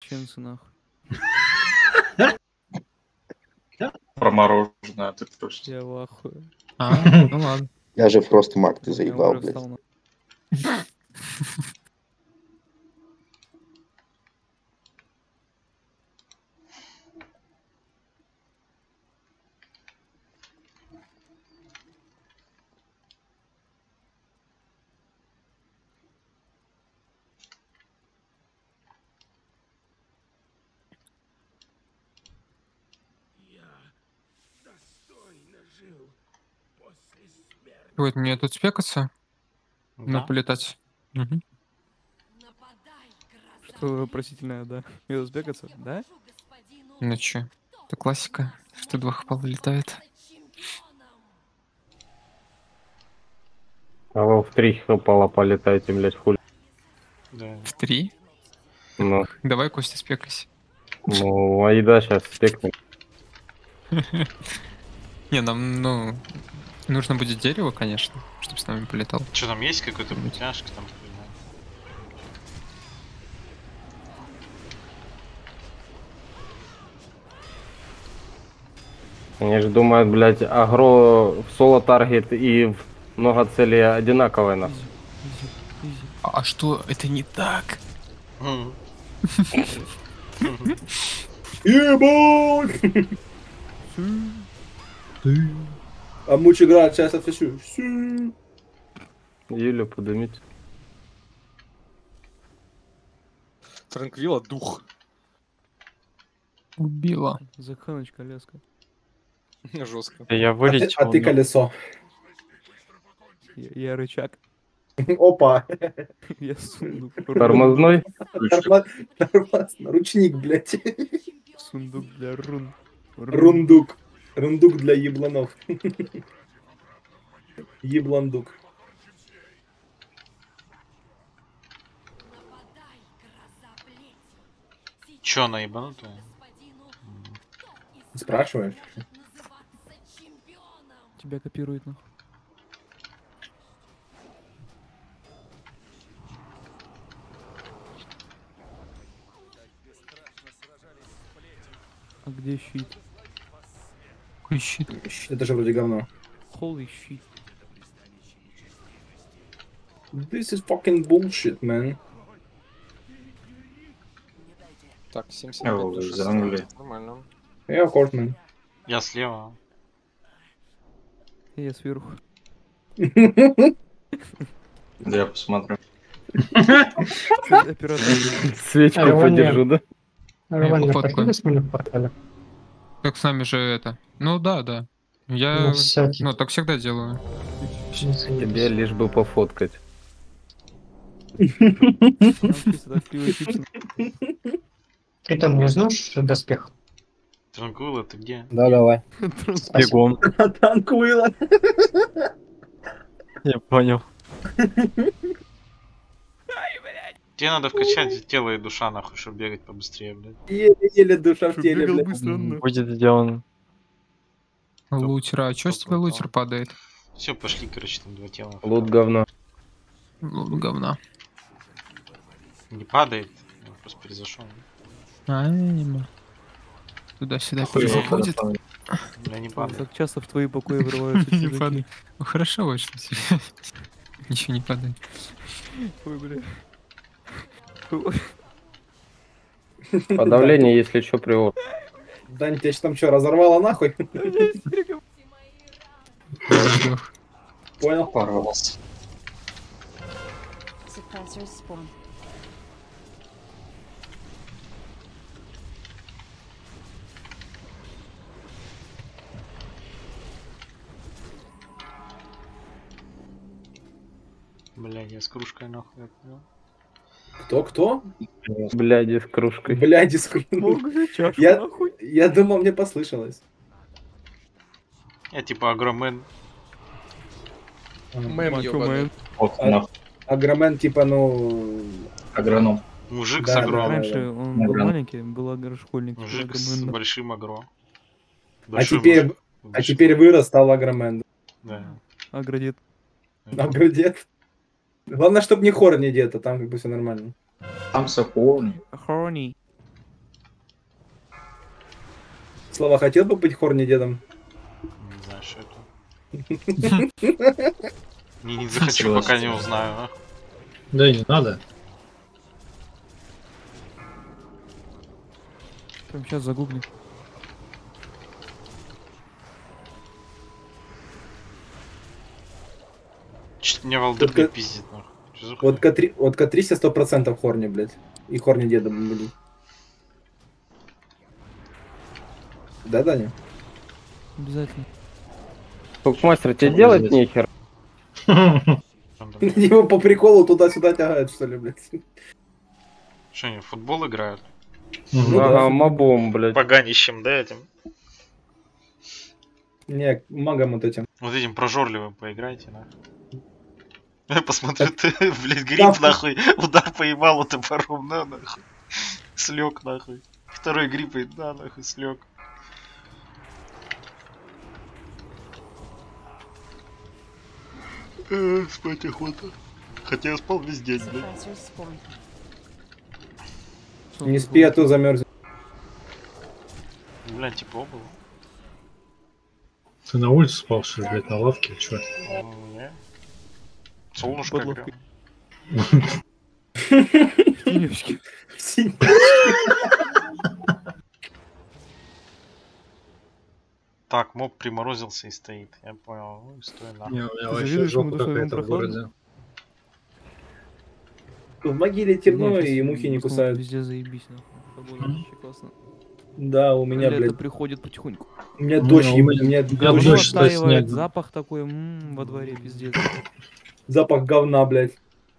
чеченцы, нахуй. Про мороженое, ты точно. Я в ахуе. Ну ладно. Я же просто маг, ты Я заебал, уже блядь. встал на... Вот мне тут спекаться? Ну, Да. полетать. Мгм. Что вопросительное, да? И узбекаться, да? Ну чё? Это классика, что 2 хп вылетает. А вы в 3 хпала полетаете, блядь, хули. Да. В 3? Ну, Давай, Костя, спекайся. ну, Аида сейчас спекнет. Не, нам, ну, нужно будет дерево, конечно, чтобы с нами полетал. Что там есть какой-то путяшка там? Они же думают, блядь, агро в соло-таргет и в много целей одинаковые, нахуй. Изи. А что? Это не так. Мгм. Ебать! А муч играет, сейчас отвечу. Юля, подымите. Транквила дух. Убила. Заханочка, леска. Жестко. Я вылетел. А ты но- колесо. Я рычаг. Опа. Я сундук. Тормозной? Нормально. Ручник, блядь. Сундук для рун. Рундук. Рундук для ебланов. Ебландук. Чё она ебанутая? Спрашиваешь? Тебя копирует, нахуй. А где щит? Какой щит? Это же вроде говно. Holy shit. This is fucking bullshit, man. Так, 75 до 6. Занули. Нормально. Я Кортман. Я слева. Я сверху. Да я посмотрю. Оператор. Свечку Его подержу, да? Нормально, пофоткаю. проходи с меня в портале. Как с нами же это? Ну да, да. Я, Ну, всякий. ну, так всегда делаю. Тебе лишь бы пофоткать. Там чисто так криво чипсы. Ты там не знаешь доспех? Транквила, ты где? Да, давай. Бегом. Танкуила. Я понял. Тебе надо вкачать тело и душа, нахуй, чтобы бегать побыстрее, блядь. Еле-еле душа в Чтоб теле, бегал блядь. быстро, ну. Будет сделан. Лутера. А чё с тебя лутер падает? Все, пошли, короче, там 2 тела. Лут говно. Лут говна. Не падает, я просто перезашел. Туда-сюда Хуй его переходит. подошел. Я не падает. Так часто в твои покои врываются Не чужаки. падает. Ну хорошо вышло тебе. Ничего не падает. Ой, бля. Подавление, если что, привод. Дань, тебя там что, разорвало нахуй? Воздух. Понял? Порвался. Suppressors spawn. Блядь, я с кружкой нахуй. я понял. Кто? Бляди с кружкой. Блядь, искру. Мог же чашу, Я- нахуй. Я думал, мне послышалось. Я типа агромен. Мэм Мако ёбаный. мэн. Вот А- нахуй. Агромен, типа, ну... Агроном. Мужик Да, с да, агро. Раньше он был Награн. маленький, был агрошкольник. Мужик с агромен. большим агро. А Большой теперь, мужик. а Большой теперь вырос, стал агромен. Да. Агродед. Агродед. Главное, чтобы не хорни дед, а там как бы все нормально. Там сапони. Хорни. Слава, хотел бы быть хорни дедом? Не знаю, что это. Не захочу, пока не узнаю, а. Да не надо. Прям сейчас загугли. Чё-то мне Валдырка Только- пиздит, нахуй. Чё за Вот хуйня? Катрисе 100% хорни, блядь. И хорни дедом будет. Да, Даня? Обязательно. Толкмастер, тебе делать нехер? Его по приколу туда-сюда тягают, что ли, блядь. Что они в футбол играют? Ну Ага, да. мобом, блядь. Поганищем, да, этим? Не, магом вот этим. Вот этим прожорливым поиграйте, нахуй. Посмотри, ты, блядь, Да. гриб, нахуй, удар поебал топором, на, нахуй. Слег, нахуй. Второй гриб, и да, нахуй, слег. Спать охота. Хотя я спал весь день, блядь. Не спи, а то замерзнет. Блядь, тепло было. Ты на улице спал, что ли, блядь, на лавке? Чё? Не. Солнышко Под грело. Тенечки. Так, моб приморозился и стоит. Я понял. Ну, стой нахуй. Не, у меня вообще Завидуешь ему, жопа то, что ему какая-то в прохладно? городе. В могиле темно, Нет, и здесь, мухи не в основном, кусают. Везде заебись, нахуй. Погода вообще классно. Да, у меня, Лето блядь. приходит потихоньку. У меня Ну, дождь, у у меня- меня Я Говно дождь, что оттаивает, снег. запах такой, во дворе, пиздец. запах говна, блядь.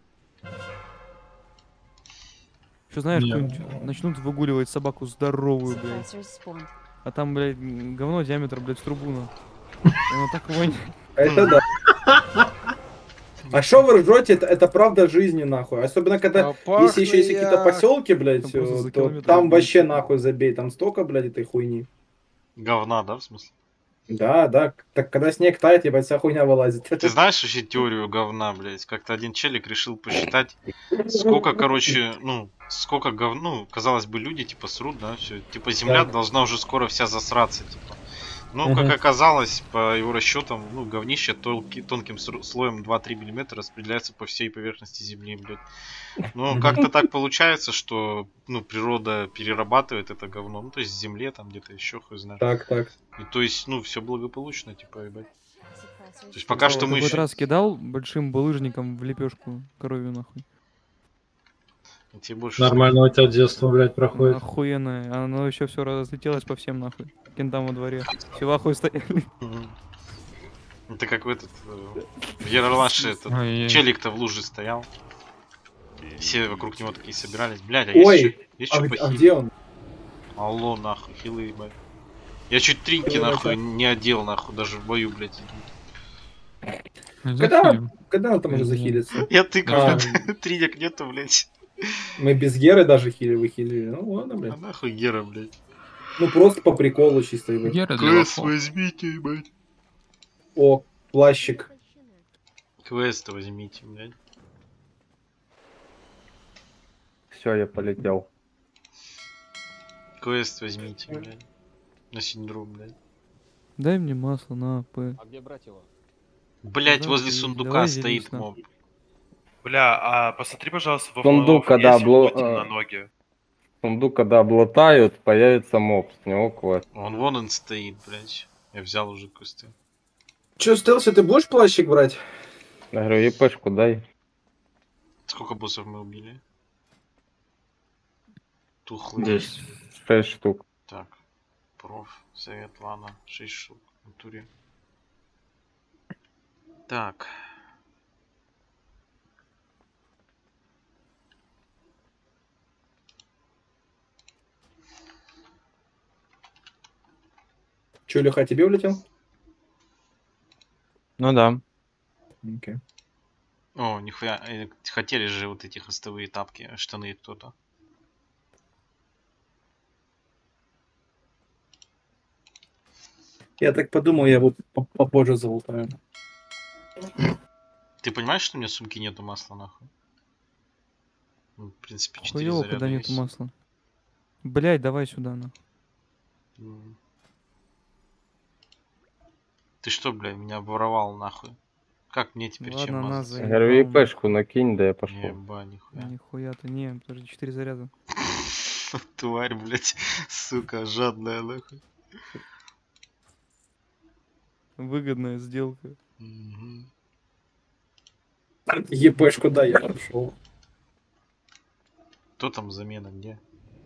Что знаешь, Не. какую-нибудь начнут выгуливать собаку здоровую, блядь. А там, блядь, говно диаметр, блядь, в трубу, на. Оно так воняет. Это да. А шо вы ржете, это правда жизни, нахуй. Особенно когда, если еще есть какие-то поселки, блядь, Там просто за то километр там будет. вообще нахуй забей, там столько, блядь, этой хуйни. Говна, да, в смысле? Да, да, так когда снег тает, ебать, вся хуйня вылазит. Ты знаешь вообще теорию говна, блядь? Как-то один челик решил посчитать, сколько, короче, ну, сколько говна, ну, казалось бы, люди, типа, срут, да, все. Типа, земля Да. должна уже скоро вся засраться, типа. Ну, Мгм. как оказалось, по его расчетам, ну, говнище тонким слоем 2-3 мм распределяется по всей поверхности Земли, блядь. Ну, Мгм. как-то так получается, что, ну, природа перерабатывает это говно, ну, то есть в земле, там где-то еще, хуй знает. Так, так. И то есть, ну, все благополучно, типа, ебать. То есть пока что Ты мы хоть еще... раз кидал большим булыжником в лепешку коровью, нахуй? Тебе больше Нормально у тебя детство, блядь, проходит. Охуенное. Оно еще все разлетелось по всем, нахуй. Кентам во дворе. Все в ахуе стояли. Мгм. Это как в этот... В Ералаше этот Ой-ой. челик-то в луже стоял. Все вокруг него такие собирались. Блядь, а Ой, есть а, что а похилить? где он? Алло, нахуй, хилы, ебать. Я чуть тринки, Хилы, нахуй, нахуй. не одел, нахуй, даже в бою, блядь. Когда он там уже захилится? Я тыкаю, А. тринек нету, блядь. Мы без Геры даже выхилили. Ну ладно, А блядь. нахуй Гера, блядь. Ну просто по приколу чисто, ебать. Гера для Квест лохов. возьмите, ебать. О, плащик. Квест возьмите, блядь. Все, я полетел. Квест возьмите, блядь. На синдром, блядь. Дай мне масло на П. А где брать его? Блядь, Да, возле ты сундука давай стоит делись, моб. Бля, а посмотри, пожалуйста, во Сундук, флоу, когда если обло- Путин на ноги. Сундук, когда облатают, появится моб, с него квест. Вон он стоит, блядь. Я взял уже квесты. Че, Стелси, ты будешь плащик брать? Я говорю, епешку дай. Сколько боссов мы убили? Тухлый. 10. 6 штук. Так. Проф. Совет Лана. 6 штук. В натуре. Так. Че, Леха, тебе улетел? Ну да. Окей. О, нихуя. Хотели же вот эти хостовые тапки, штаны кто-то. Я так подумал, я его попозже залутаю. Ты понимаешь, что у меня сумки нету масла, нахуй? Ну, в принципе, 4 Хуёво, заряда когда нету есть. масла. Блять, давай сюда, на. М. Ты что, блядь, меня обворовал нахуй? Как мне теперь Ладно, чем нас мазаться? заебал. Говорю, ИПшку накинь, да я пошел. Еба, нихуя. Нихуя ты, не, подожди, 4 заряда. Тварь, блядь, сука, жадная нахуй. Выгодная сделка. Мгм. ЕПшку, да, я пошел. Кто там замена, где?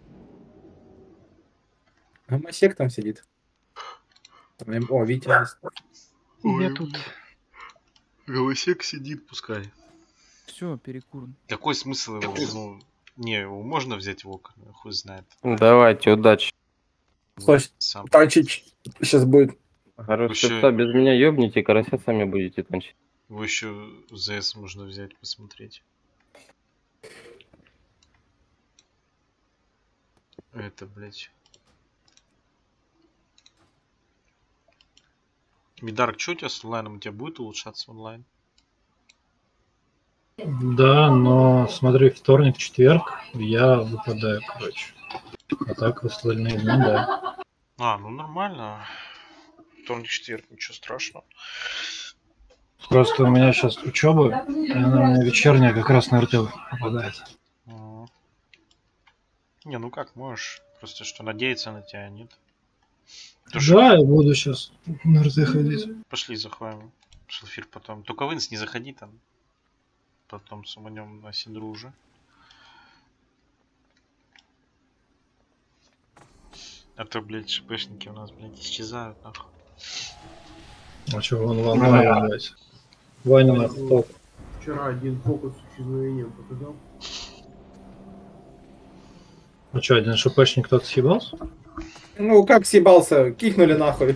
Гомосек там сидит. О, Витя есть. Я тут. Голосек сидит, пускай. Все, перекур. Какой смысл его? Ну, не, его можно взять в окна, хуй знает. Давайте, удачи. Слушай, Сам. танчить сейчас будет. Говорю, Вообще- что без меня ёбните, карася сами будете танчить. Его еще ЗС можно взять, посмотреть. Это, блядь. Мидарк, что у тебя с онлайном? У тебя будет улучшаться онлайн? Да, но смотри, вторник, четверг я выпадаю, короче. А так в остальные дни, да. А, ну нормально. Вторник, четверг, ничего страшного. Просто у меня сейчас учеба, и она у меня вечерняя как раз на РТ попадает. Мгм. Не, ну как можешь? Просто что надеяться на тебя нет. То что- Да, я буду сейчас на РТ ходить. Пошли заходим. Шелфир потом. Только в инс не заходи там. Потом суманем на синдру уже. А то, блядь, шпшники у нас, блядь, исчезают, нахуй. А что, вон Ваня, блядь. Ваня нахуй топ. Вчера один фокус с исчезновением показал. А что, один ШПшник кто-то съебался? Ну, как съебался, кикнули нахуй.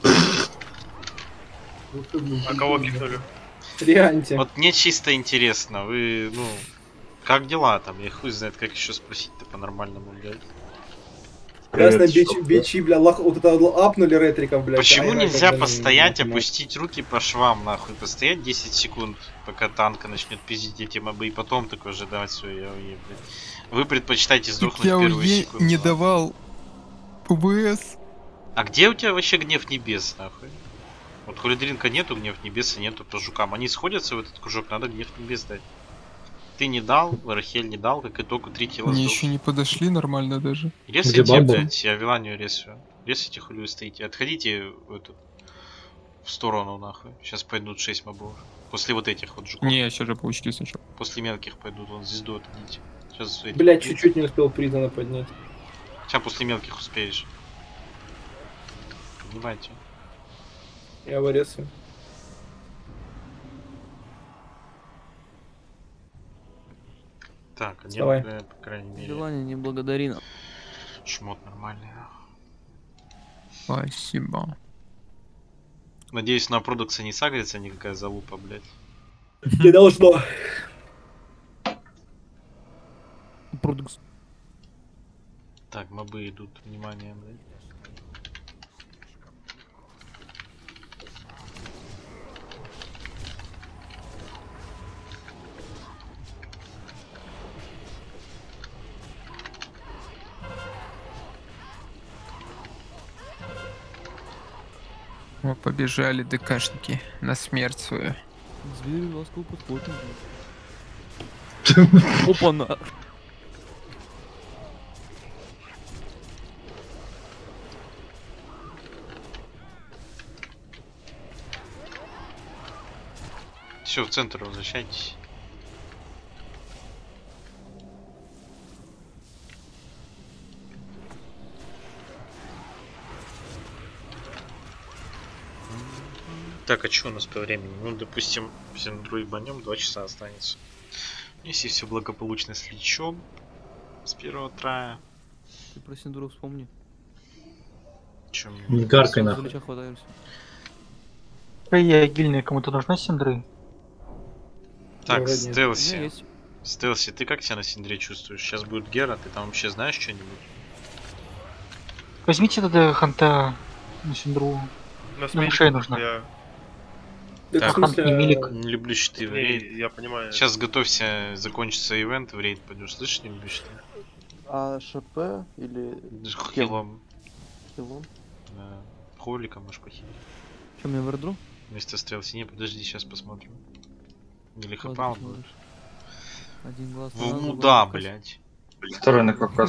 А кого кикнули? Реанти. Вот мне чисто интересно, вы, ну, как дела там? Я хуй знает, как еще спросить-то по-нормальному, блядь. Красные бичи, бля, вот это апнули ретриков, блядь. Почему а нельзя иногда постоять, не- опустить руки по швам, нахуй? Постоять 10 секунд, пока танка начнет пиздить эти мобы, и потом такой же давать свою АОЕ, блядь. Вы предпочитаете сдохнуть в первую секунду. не давал ПБС. А где у тебя вообще гнев небес, нахуй? Вот Холидринка нету, гнев небеса нету по жукам. Они сходятся в этот кружок, надо гнев небес дать. Ты не дал, Рахель не дал, как итог 3 тела Мне сдох. еще не подошли нормально даже. Ресайте, Где бабу? блядь, я Виланию ресаю. Ресайте, хули вы стоите. Отходите в сторону, нахуй. Сейчас пойдут 6 мобов. После вот этих вот жуков. Не, сейчас же получили сначала. После мелких пойдут, вон звезду отходите. Сейчас эти. Блядь, чуть-чуть не успел признано поднять. Сейчас после мелких успеешь. Поднимайте. Я вырезаю. Так, один, Вставай. по крайней мере. Желание не благодари нам. Шмот нормальный, нахуй. Спасибо. Надеюсь, на продукции не сагрится никакая залупа, блядь. Не должно. Продукс. Так, мобы идут, внимание, блядь. О, побежали ДКшники на смерть свою. Зверь ласку подходит. Опа-на. Все, в центр возвращайтесь. Так, а что у нас по времени? Ну, допустим, синдру ебанем, 2 часа останется. Если все благополучно с лечом, с первого трая. Ты про синдру вспомни. Чем? Не гаркай За нахуй. лича хватаешься. Я гильная кому-то нужна синдры? Так, Вроде нет. Стелси. У меня есть. Стелси, ты как себя на синдре чувствуешь? Сейчас будет Гера, ты там вообще знаешь что-нибудь? Возьмите тогда ханта на синдру. На мишень нужна. Я... Это Так, в смысле, не милик. Не люблю щиты в рейд. Не, я понимаю. Сейчас готовься, закончится ивент, в рейд пойдешь. Слышишь, не люблю щиты? А ШП или Хилом. хилом? Да. Холика можешь похилить. Что, мне в эрдру? Вместо стрелки. Не, подожди, сейчас посмотрим. Или Ладно, хапал посмотришь. будет. Один глаз. Ну да, блядь. Второй на Кавказ.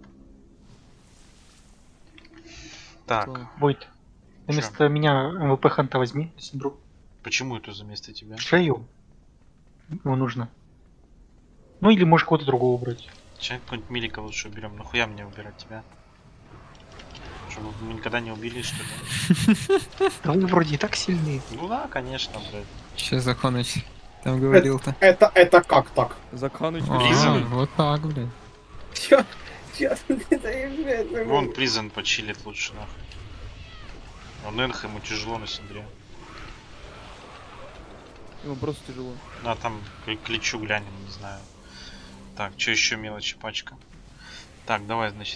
Так. Войт, ты вместо меня МВП Ханта возьми, Синдру. Почему это за место тебя? Шею. Ему нужно. Ну или можешь кого-то другого брать. Сейчас какой-нибудь Милика лучше уберем. Нахуя мне убирать тебя? Чтобы мы никогда не убили, что ли? Да вы вроде и так сильные. Ну да, конечно, блядь. Сейчас Захоныч там говорил-то. Это как так? Закануть. Вот так, блядь. Чё? Вон Призен почилит лучше, нахуй. Он Энх, ему тяжело на Синдре. Ему просто тяжело. А там к Личу глянем, не знаю. Так, что еще мелочи, пачка. Так, давай, значит.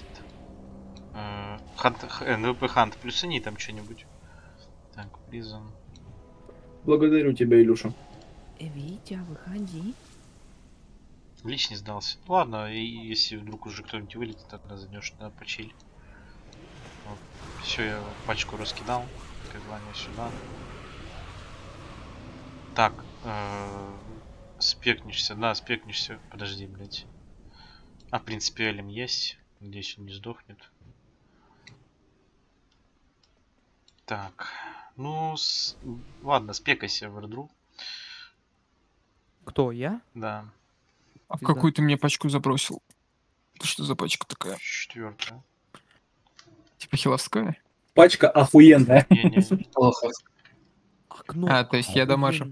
НВП Хант, плюсани там что-нибудь. Так, Призен. Благодарю тебя, Илюша. Витя, выходи. Лич не сдался. Ну ладно, и если вдруг уже кто-нибудь вылетит, тогда зайдешь на почиль. Вот. Все, я пачку раскидал. Название сюда. Так, спекнешься, да, спекнешься. Подожди, блять. А, в принципе, Элем есть. Надеюсь, он не сдохнет. Так, ну, ладно, спекайся в эрдру. Кто, я? Да. А в какую ты мне пачку забросил? Это что за пачка такая? 4-я. Типа хиловская? Пачка охуенная. Плохо. А, то есть я дамажу.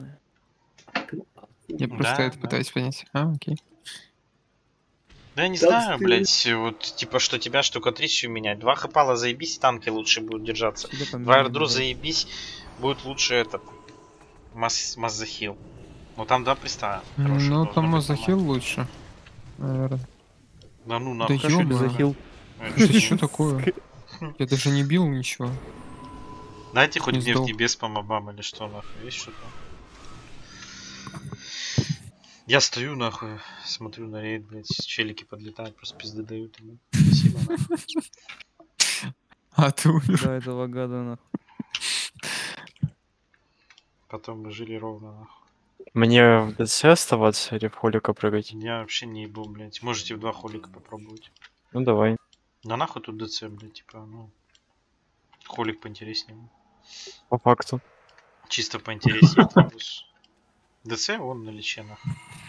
Я просто это пытаюсь понять. А, окей. Да я не знаю, блять, вот типа что тебя штукатрисью менять. 2 хпала заебись, танки лучше будут держаться. 2 эрдру заебись, будет лучше этот Маззахил. Ну там 2 приста. Ну там Маззахил лучше. Наверное. Да ну Да нахуй. ё-моё. Это что такое? Я даже не бил ничего. Дайте хоть Не гнев сдох. небес по мобам или что нахуй, есть что-то? Я стою нахуй, смотрю на рейд, блять, челики подлетают, просто пизды дают ему. Спасибо, нахуй. А ты умер. Да, этого гада, нахуй. Потом мы жили ровно, нахуй. Мне в ДЦ оставаться или в холика прыгать? Я вообще не ебу, блять. Можете в 2 холика попробовать. Ну давай. Да нахуй тут ДЦ, блять, типа, ну... Холик поинтереснее. По факту. Чисто поинтереснее. Трабус. ДЦ вон на лече, нахуй.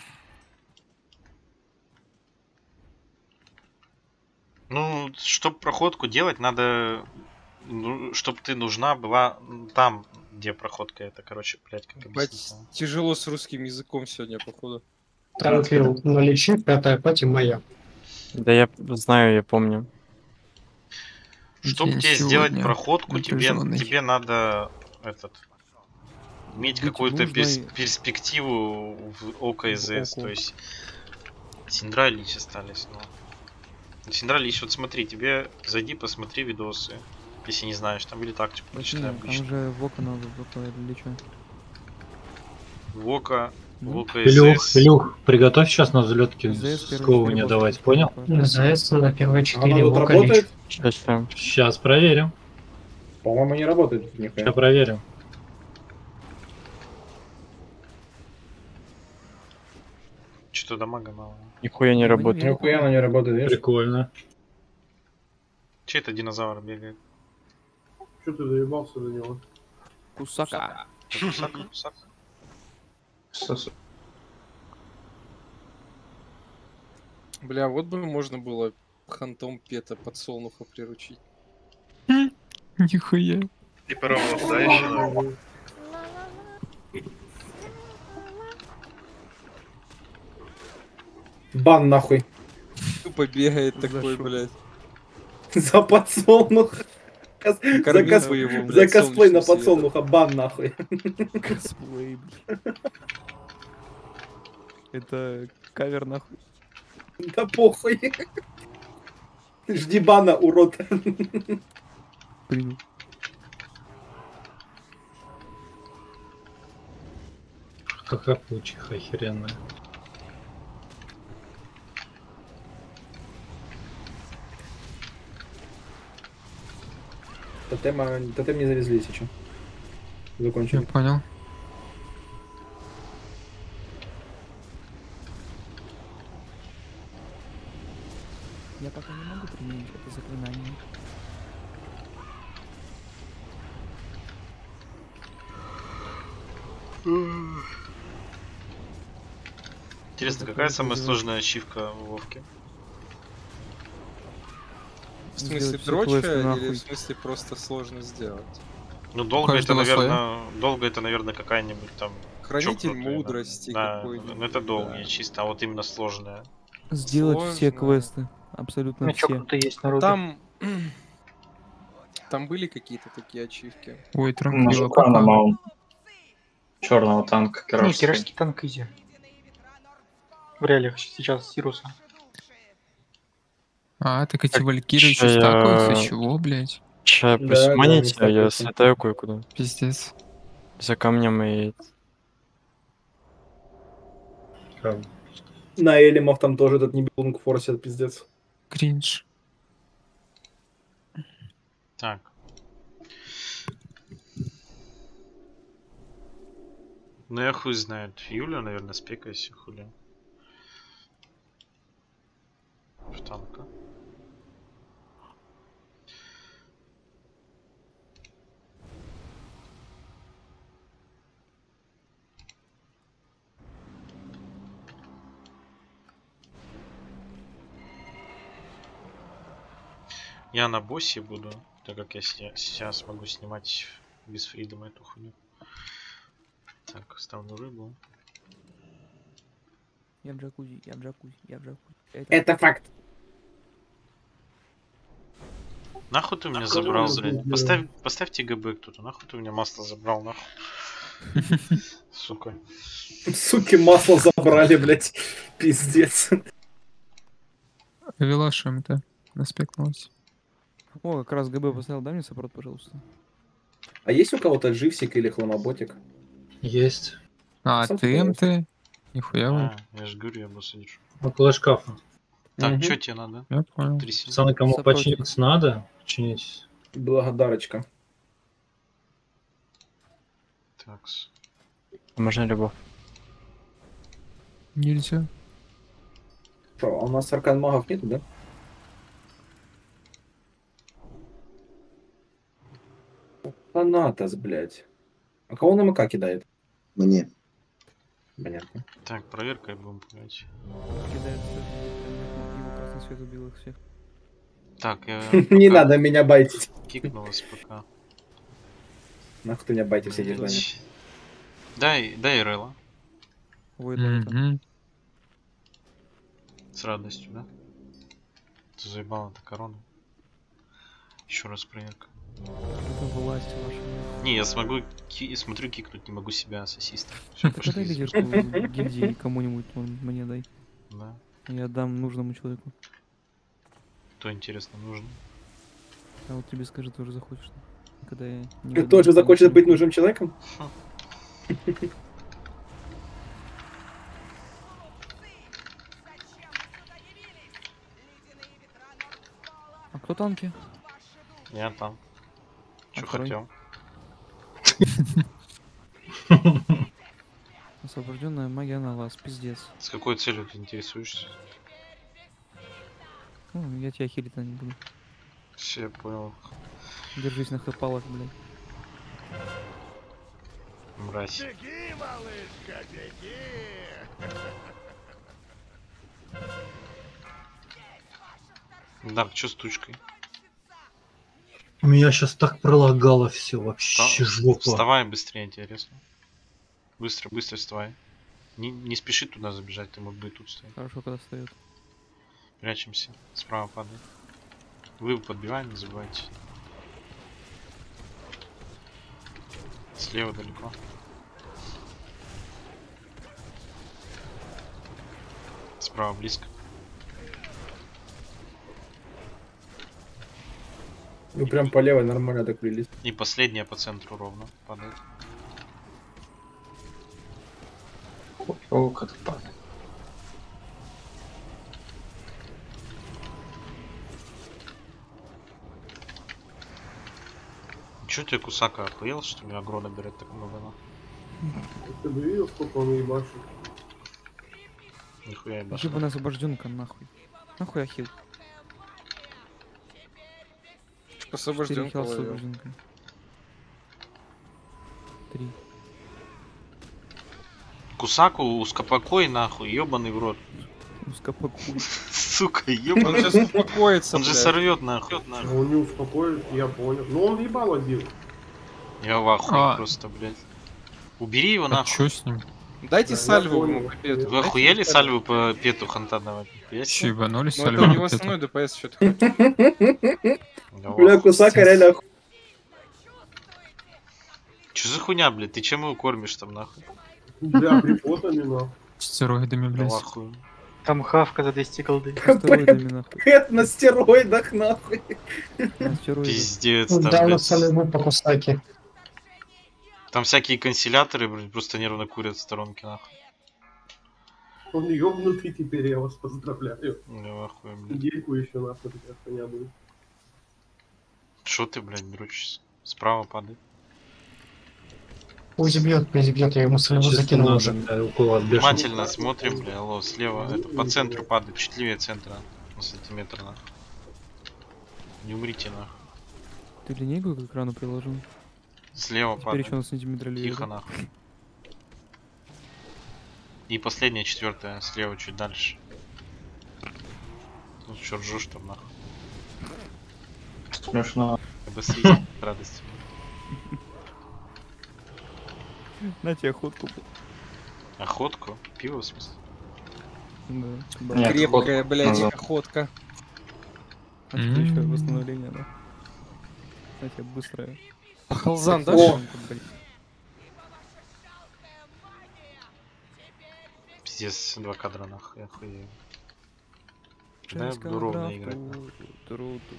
Ну, чтоб проходку делать, надо... Ну, чтоб ты нужна была там, где проходка. Это, короче, блять, как объяснить. Тяжело с русским языком сегодня, походу. Транквилл на лече, 5-я пати моя. Да я знаю, я помню. Чтоб День тебе сделать сегодня проходку, напряженный. тебе надо иметь Быть какую-то нужной- перспективу в ОКЗС. ОК. То есть Синдра и Лич остались. Но. Синдра Лич, вот смотри, тебе зайди, посмотри видосы. Если не знаешь, там или тактику прочитай Там обычно. же в око надо выходит или что? Вока, Вока Илюх, СС. Илюх, приготовь сейчас на взлетке ЗС первый сковывание перебор. давать, понял? ЗС на первые 4 Оно тут вока работает? лечь. Сейчас проверим. По-моему, не работает. Сейчас проверим. Что-то дамага мало. Нихуя не работает. Нихуя оно не работает, видишь? Прикольно. Че это динозавр бегает? Че ты заебался за него? Кусака. Кусака, кусака. Бля, вот бы можно было хантом пета подсолнуха приручить. Нихуя. И паровоз, да, еще? Бан нахуй. Тупо бегает За такой, шо? блядь. За подсолнух. За Кормил бы его, За блядь, косплей на солнечным светом. подсолнуха бан нахуй. Косплей, блядь. Это кавер, нахуй. Да похуй. Жди бана, урод. Принял. Какая паучиха охеренная. Тотем не завезли сейчас. закончили. Я понял. Я пока не могу применить это заклинание. Интересно, какая самая сложная ачивка в Вовке? В смысле дроча или в смысле просто сложно сделать? Ну долго это, наверное, какая-нибудь там... Хранитель мудрости да, какой-нибудь. ну это долгие чисто, а вот именно сложная. Сделать все квесты. Абсолютно все. есть на Там были какие-то такие ачивки. Ой, транквила Маунт. Черного танка, Не, киражский танк изи. В реалиях сейчас Сируса. А, так эти валькиры еще стакаются, чего, блядь? Ща посманите, а я слетаю кое-куда. Пиздец. За камнем и... На Элимов там тоже этот небелунг форсит, пиздец. Кринж. Так. Ну я хуй знает. Юля, наверное, спекайся, хули. В танка. Я на боссе буду, так как я сейчас могу снимать без фридома эту хуйню. Так, ставлю рыбу. Я в джакузи, я в джакузи, я в джакузи. Это факт. Нахуй ты меня забрал, блядь? Поставьте ГБ кто-то. Нахуй ты у меня масло забрал, нахуй. Сука. Суки, масло забрали, блядь. Пиздец. Велашем-то наспекнулась. О, как раз ГБ поставил, дай мне саппорт, пожалуйста. А есть у кого-то дживсик или хламоботик? Есть. А, ты? Нихуя вы. Я же говорю, я босса держу. Около шкафа. Так, что тебе надо? Я понял. Пацаны, кому починиться надо, починитесь. Благодарочка. Такс. Можно любовь. Нельзя. Что, а у нас аркан магов нету, да? Анатас, блядь. А кого на МК кидает? Мне. Понятно. Так, проверкой будем пугать. Кидает его красный свет убил их всех. Так, я... Не надо меня байтить. Кикнулась пока. Нахуй ты меня байтишь все эти здания. Дай Релла. Ой, с радостью, да? Ты заебал эта корона. Еще раз проверка. Это власть ваша. Не, я смогу, смотрю, кикнуть, не могу себя, ассиста. Тогда лидерку гильдии кому-нибудь мне дай. Да. Я отдам нужному человеку. Кто, интересно, нужен? А вот тебе скажи, тоже захочешь. Когда я не Ты тоже захочешь быть нужным человеком? А кто танки? Я там. Что хотел? Освобожденная магия на вас, пиздец. С какой целью ты интересуешься? Ну, я тебя хилить не буду. Все, я понял. Держись на хэпалах, блядь. Мразь. Беги, малышка, беги! Да, что с тучкой? У меня сейчас так пролагало все, вообще жопа. Вставай быстрее, интересно. Быстро, быстро вставай. Не спеши туда забежать, ты мог бы и тут стоять. Хорошо, когда встает. Прячемся. Справа падает. Вы подбиваем, не забывайте. Слева далеко. Справа близко. Ну прям по левой нормально так влились. И последняя по центру ровно падает. О, как падает. Чё ты, Кусака, охуел, что ли, агро набирать так много, нахуй? Ты бы видел, сколько он ебашит? Нихуя ебашит. Ебаная освобожденка, нахуй. Нахуй ахилл. Освобожденка ловил. Освобожденка. 3. Кусаку узкопокой, нахуй, ебаный в рот. Узкопокой. Сука, ебаный. Он сейчас успокоится, Он же блядь. сорвет, нахуй. Он не успокоит, я понял. Ну он ебал один. Я в ахуе просто, блядь. Убери его, нахуй. Чё с ним? Дайте сальву ему по пету. Вы охуели сальву по пету ханта давать? Че, ебанулись Ну сальву это у по него пету? основной ДПС что-то. Бля, Кусака реально Чё за хуйня, блядь? Ты чем его кормишь там, нахуй? Бля, припотами, нахуй. Стероидами, Да блядь. ахуй. Там хавка за 200 голды. Стероидами, нахуй. Хэт на стероидах, нахуй. На стероидах. Пиздец, там, Да, на блядь. солевой по Кусаке. Там всякие консиляторы, блядь, просто нервно курят в сторонке, нахуй. Он ёбнутый теперь, я вас поздравляю. Я в ахуе, блядь. Недельку еще нахуй такая хуйня будет. Шо ты, блядь, дрочишься? Справа падает. Пусть бьет, я ему солеву закинул уже. Внимательно смотрим, бля, алло, слева, это по центру падает, чуть левее центра, на сантиметр, нахуй. Не умрите, нахуй. Ты линейку к экрану приложил? Слева Теперь падает. еще на сантиметр левее. Тихо, нахуй. И последняя, четвертая, слева чуть дальше. Ну чё ржёшь там, нахуй. Смешно. Быстрее, от радости. На тебе охотку. Охотку? Пиво, в смысле? Да. Нет, Крепкая, охотку. блядь, Ну, охотка. А что еще восстановление, да? На тебе быстрое. Халзан, да? О. Пиздец, 2 кадра, нахуй, я охуею. Да, я 6 буду ровно кадров, играть, нахуй. ту-ту-ту.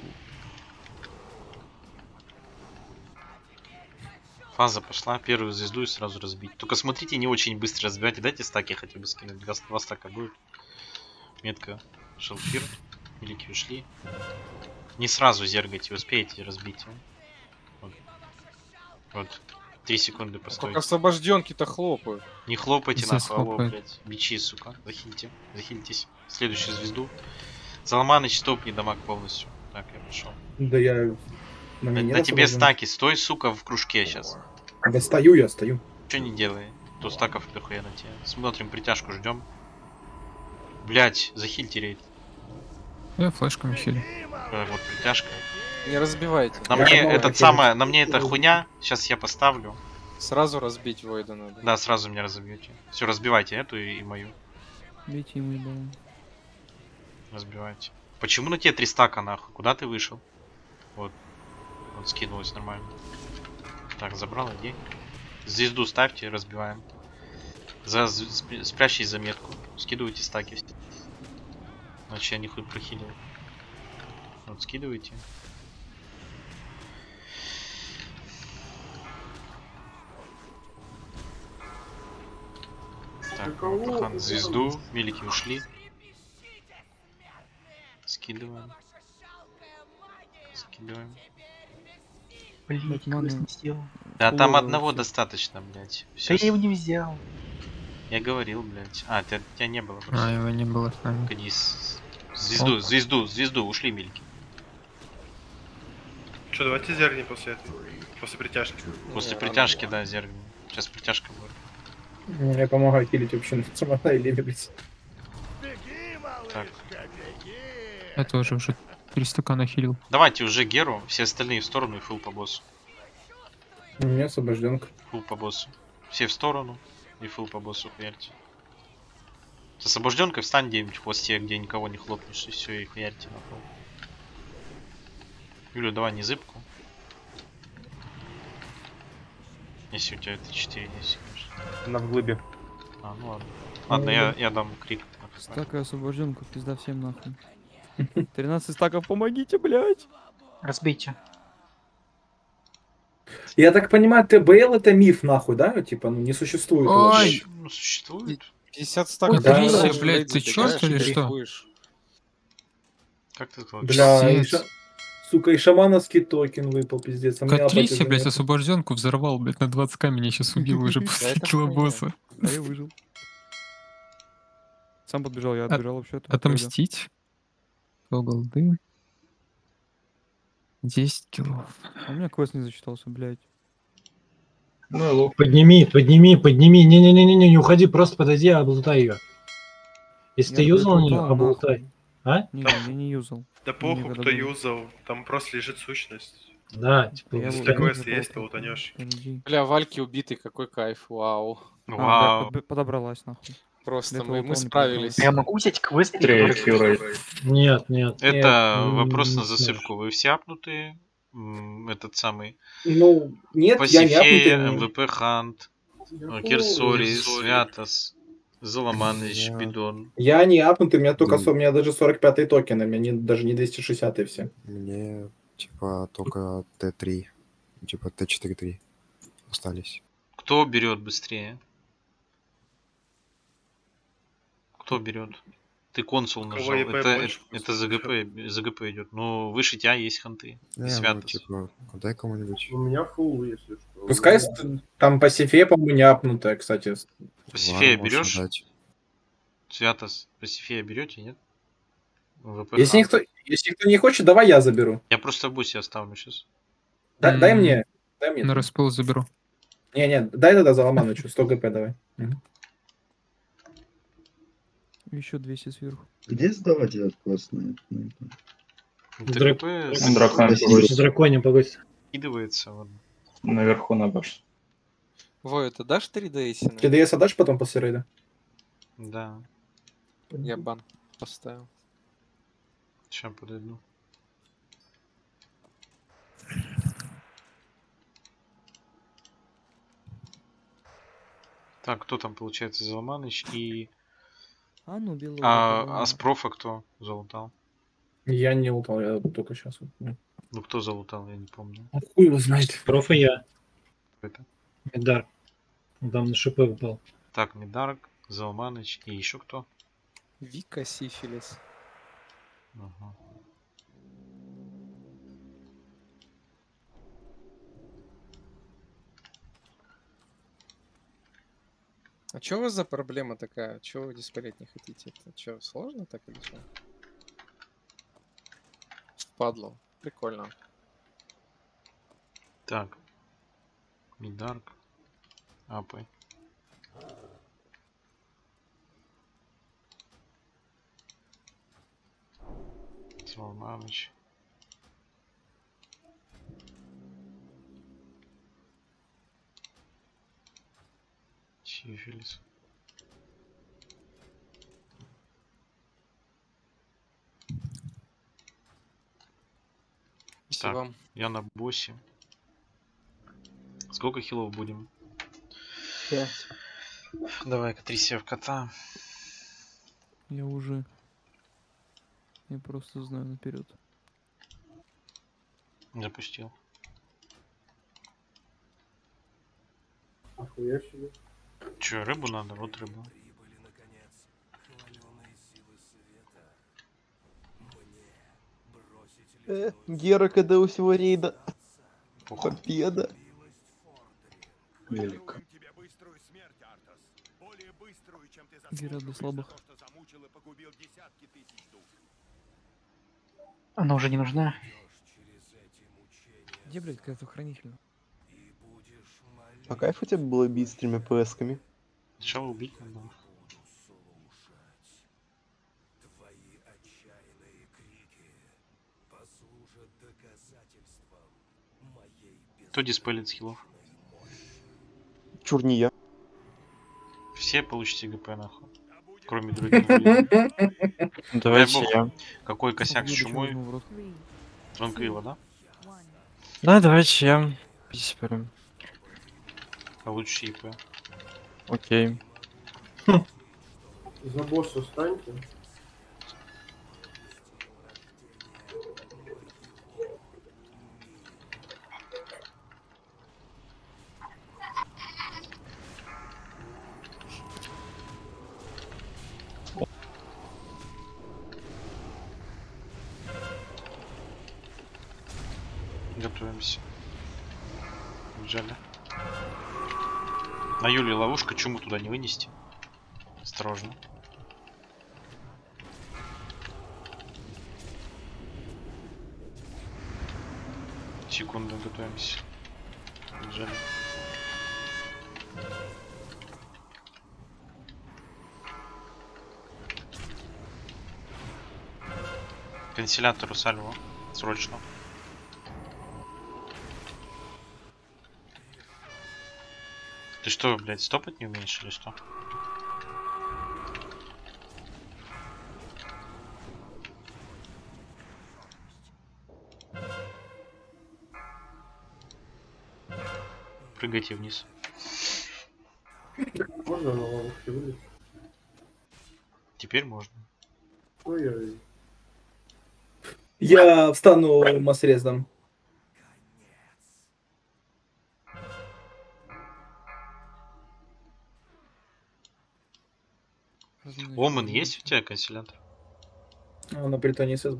Фаза пошла, первую звезду и сразу разбить. Только смотрите, не очень быстро разбивайте. Дайте стаки хотя бы скинуть. 2 стака будет. Метка. Шелфир. Великие ушли. Не сразу зергайте, успеете разбить. Вот. Вот. 3 секунды Как постойте. освобожденки-то хлопают. Не хлопайте Здесь нахуй, алло, хлопает. блядь. Бичи, сука. Захильте. Захильтесь. Следующую звезду. Залманыч топни дамаг полностью. Так, я пошел. Да я... На тебе стаки. Стой, сука, в кружке сейчас. Да стою, я стою. Че не делай? То стаков дохуя на тебе. Смотрим притяжку, ждем. Блять, захильте рейд. Я флешками хилю. Вот притяжка. Не разбивайте. На мне этот самое, на мне эта хуйня. Сейчас я поставлю. Сразу разбить Войда надо. Да, сразу меня разобьете. Все, разбивайте эту и мою. Бейте ему, да. Разбивайте. Почему на тебе 3 стака, нахуй? Куда ты вышел? Вот. Вот скинулось нормально. Так, забрал, иди. Звезду ставьте, разбиваем. Спрячьте заметку. Скидывайте стаки. Иначе я не хуй прохилил. Вот, скидывайте. Так, Пахан, звезду. Велики ушли. Скидываем. Скидываем. Блять, кто не сделал? Да там одного достаточно, блять. Да я его не взял. Я говорил, блять. А, тебя не было. А, его не было с нами. Ходи звезду, ушли мельки. Что, давайте зергни после этой. После притяжки. После притяжки, да, зергни. Сейчас притяжка будет. Я помогаю хилить вообще на самота или блядь. Так. Я тоже уже 3 стакана хилил. Давайте уже Геру, все остальные в сторону и фул по боссу. У меня освобожденка. Фул по боссу. Все в сторону и фул по боссу хуярьте. С освобожденкой встань где-нибудь в хвосте, где никого не хлопнешь, и все, и хуярьте на пол. Юля, давай не зыбку. Если у тебя это 4 есть, конечно. Она в глыбе. А, ну ладно. Ладно, я дам крик. Стака освобожденку, пизда всем нахуй. 13 стаков, помогите, блядь. Разбейте. Я так понимаю, ТБЛ это миф, нахуй, да? Типа, ну не существует. Ой! Ну, существует. 50 стаков. Да, Уберись, да, блядь, ты чё, что ли, что? Как ты сказал? Бля, Пиздец. Сука, и шамановский токен выпал, пиздец. А мне апатии Катрисия, уже блядь, нету. освобожденку взорвал, блядь, на 20к меня сейчас убил уже после килобосса. А я выжил. Сам подбежал, я отбежал вообще. Отомстить. 100 голды. 10 кило. А у меня квест не засчитался, блядь. Ну, подними. Не-не-не, не уходи, просто подойди, облутай ее. Если Я ты юзал на нее, облутал, облутай. А? Не, я не юзал. Да Мне похуй, никогда кто было. юзал, там просто лежит сущность. Да, типа, Я Если вот- квест я есть, то просто- утонешь. Иди. Бля, Вальки убитый, какой кайф, вау. А, бля, подобралась нахуй. Просто Для этого мы он не справились. Я могу взять квест? Нет, нет. Это нет, вопрос не на сможешь. засыпку. Вы все апнутые? Этот самый. Ну, нет, я не Пасифея, апнутый. МВП Хант, Кирсори, Святос, Заломаныч, Бидон. Я не апнутый, у меня только у меня даже 45-й токен, у меня даже не 260-й все. Мне типа только Т3, типа Т4-3 остались. Кто берет быстрее? Кто берет? Ты консул нажал. ЕП больше Это за ГП идет. Но выше тебя есть ханты. Не, Святос. ну, типа, отдай кому-нибудь. У меня фул, если что. Пускай там Пасифея, по-моему, не апнутая, кстати. Пасифея Ладно, можешь берешь? отдать. Святос, Пасифея берете, нет? ВП Если Хант. никто не хочет, давай я заберу. Я просто в буссе оставлю сейчас. Дай мне. На распыл заберу. Не, дай тогда за Ломанычу, 100 ГП давай. Мгм. Еще 200 сверху. Где сдавать этот квест на Драконе погодь. Скидывается вот. Наверху на башне. Вой, ты дашь 3DS? Ты ДС отдашь потом после рейда? Да. Я бан поставил. Сейчас подойду. Так, кто там получается? Заломаныч и... А ну, белый. А с профа кто залутал? Я не лутал, я только сейчас. Ну кто залутал, я не помню. Хуй его знает. Проф и я. Это. Медар. Там на ШП упал. Так, Мидарк, Залманыч и еще кто? Вика Сифилис. Ага. А чё у вас за проблема такая? Чё вы диспарить не хотите? Это чё, сложно так или что? Впадло. Прикольно. Так. Мидарк. Апай. Залманыч. Сифилис. Так, вам. я на боссе. Сколько хилов будем? 5. Давай-ка 3 в кота. Я уже. Я просто знаю наперед. Запустил. Охуя себе. Че, рыбу надо? Вот рыбу. Гера, когда у всего рейда. Похуй. Победа. Велик. Гера для слабых. Она уже не нужна. Где, блядь, какая-то хранитель? А кайф у тебя было бить с 3 ПСками? Сначала убить надо. Кто диспелит скиллов? Чур не я. Все получите ГП нахуй. Кроме других. Дай Давайте бог, я. какой косяк с Ебучий чумой. возьму в рот. Тронквилла, да? Да, давайте я. Писпорим. А лучше ИП. Окей. За босса станьте. Готовимся. Джали. На Юле ловушка, чуму туда не вынести. Осторожно. Секунду, готовимся. Джали. Вентилятор Сальво. Срочно. Ты что, блядь, стопать не умеешь или что? Прыгайте вниз. Можно на ловушке вылезть? Теперь можно. Ой-ой. Я встану массрезом. Омен есть у тебя консилятор? А, на притоне ССБ.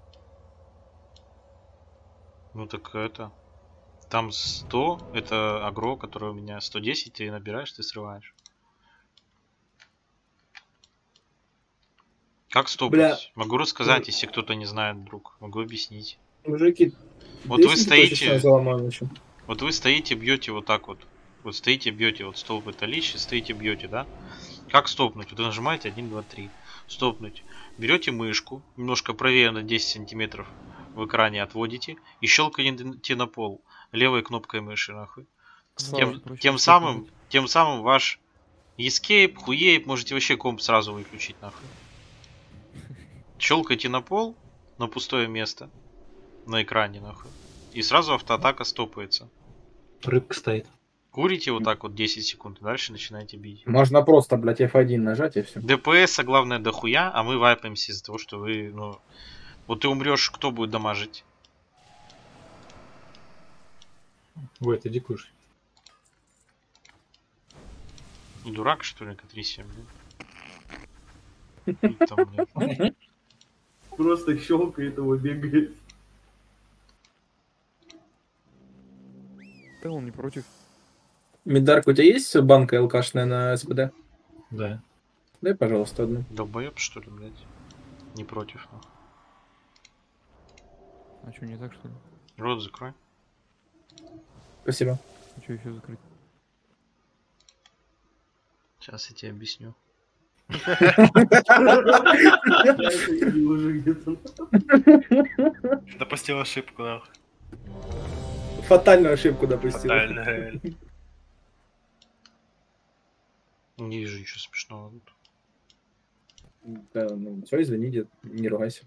Ну так это... Там 100, это агро, который у меня 110, ты набираешь, ты срываешь. Как стопать? Бля. Могу рассказать, если кто-то не знает вдруг. Могу объяснить. Мужики, Вот вы стоите... заломаю, Вот вы стоите, бьете вот так вот. Вот стоите, бьете, вот столб это лище, стоите, бьете, да? Как стопнуть? Вот вы нажимаете 1, 2, 3. Стопнуть. Берете мышку, немножко правее на 10 сантиметров в экране отводите и щелкаете на пол левой кнопкой мыши, нахуй. Тем самым ваш escape, хуейп, можете вообще комп сразу выключить, нахуй. Щелкайте на пол, на пустое место на экране, нахуй. И сразу автоатака стопается. Рыбка стоит. Курите вот так вот 10 секунд, и дальше начинаете бить. Можно просто, блядь, F1 нажать и все. ДПС, главное, дохуя, а мы вайпаемся из-за того, что вы, ну... Вот ты умрешь, кто будет дамажить? Ой, ты дикуешь. Дурак, что ли, К-37, блин? Просто щелкает его, бегает. Да, он не против. Медарк, у тебя есть банка ЛКшная на СБД? Да. Дай, пожалуйста, одну. Долбоеб, что ли, блядь? Не против, нахуй. А что, не так, что ли? Рот закрой. Спасибо. А что еще закрыть? Сейчас я тебе объясню. Допустил ошибку, нахуй. Фатальную ошибку допустил. Фатальная. Не вижу ничего смешного тут. Да, ну все, извини, не ругайся.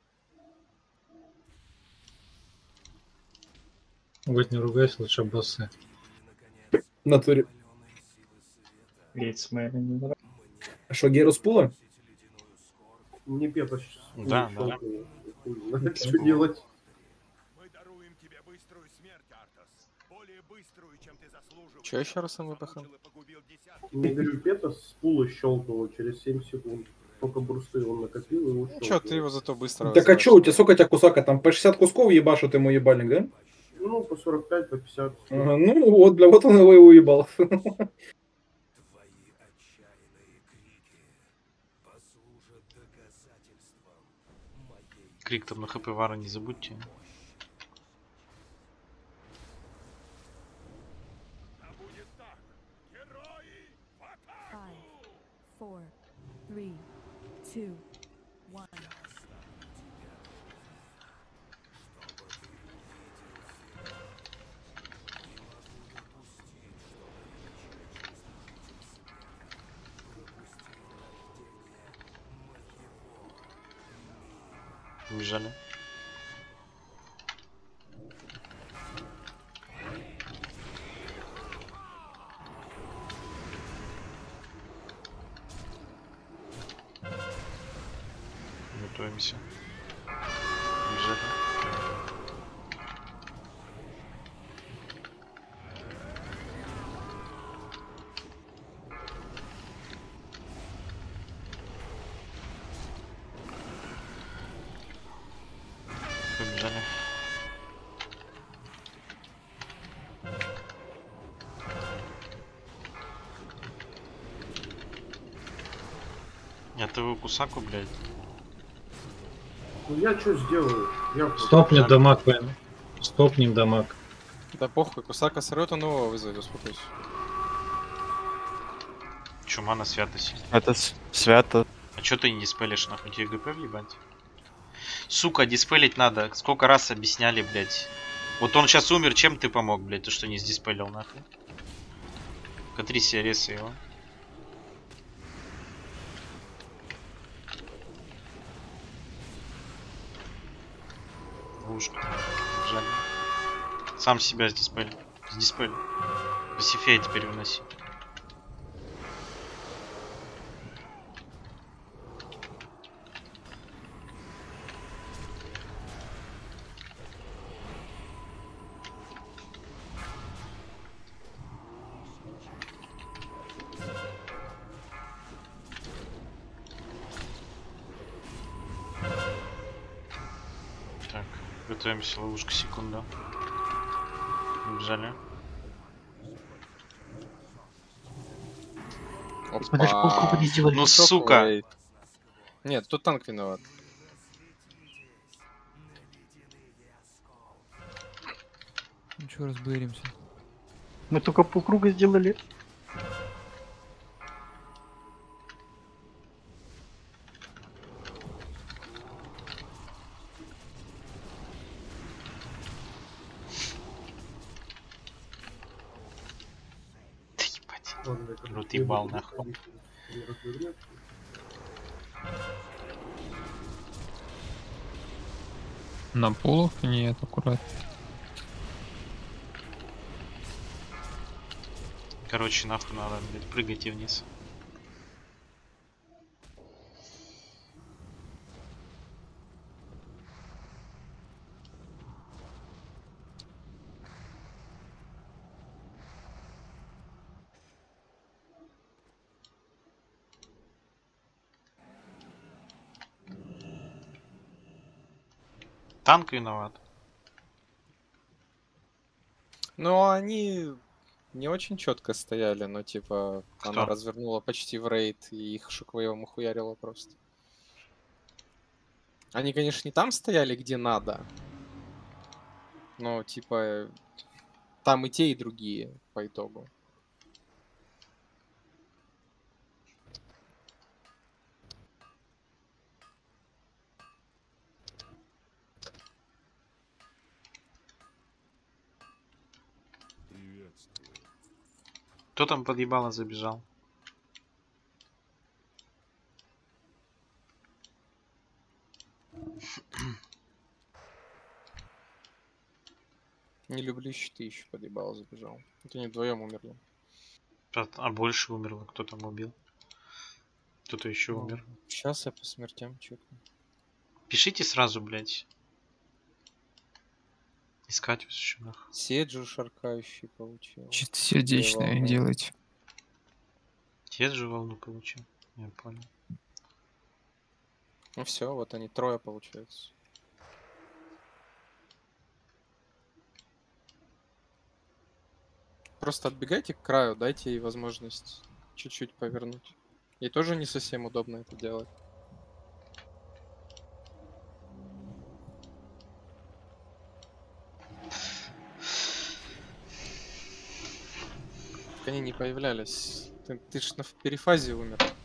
Вот не ругайся, лучше боссы. В натуре. А что, Геру с пула? Не пепа сейчас. Да, да. Что делать? Че еще раз МВПХ? Не говорю, Пета с пула щелкнуло через 7 секунд. Только бурсты он накопил и ушел. Че, ты его зато быстро... Так а че, у тебя сколько у тебя кусака? Там по 60 кусков ебашут ему ебальник, да? Ну, по 45, по 50. Ага, ну вот, бля, вот он его и уебал. Крик там на ХП Вара не забудьте. Убежали. Готовимся. Убежали. Побежали. Это вы Кусаку, блядь. Ну я что сделаю? Я... Стопнет дамаг, прям. Стопнем дамаг. Да похуй, Кусака сорвет, он его вызовет, успокойся. Чума на святость. Это свято. А чё ты не диспелишь, нахуй? Тебе ГП въебать? Сука, диспелить надо. Сколько раз объясняли, блядь. Вот он сейчас умер, чем ты помог, блядь, то что не сдиспелил, нахуй? Катри себе ресы его. Ловушка. Жаль. Сам себя сдиспель. Сдиспель. Пасифея теперь выноси. Так, готовимся, ловушка, секунда. Убежали. Мы даже полкруга не сделали. Ну сука! Нет, тут танк виноват. Ну чё, разберемся. Мы только полкруга сделали. Рот ебал, нахуй. На полу? Нет, аккуратно. Короче, нахуй надо, блядь, прыгайте вниз. Танк виноват. Ну, они не очень четко стояли, но типа Кто? она развернула почти в рейд и их шоквейвом ухуярила просто. Они, конечно, не там стояли, где надо. Но типа там и те, и другие по итогу. Кто там подъебало забежал? Не люблю щиты, еще подъебал, забежал. Это не вдвоем умерли. А больше умерло, кто там убил? Кто-то еще умер. Сейчас я по смертям чекну. Пишите сразу, блядь. Искать вас еще нахуй. Седжу шаркающий получил. Чисто сердечное делать. Седжу волну получил. Я понял. Ну все, вот они трое получается. Просто отбегайте к краю, дайте ей возможность чуть-чуть повернуть. Ей тоже не совсем удобно это делать. Так они не появлялись. Ты ж в перефазе умер.